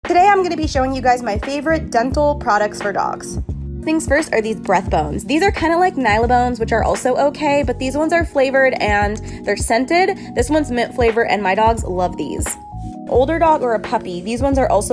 Today I'm going to be showing you guys my favorite dental products for dogs. Things first are these breath bones. These are kind of like Nylabones, which are also okay, but these ones are flavored and they're scented. This one's mint flavor and my dogs love these. Older dog or a puppy, these ones are also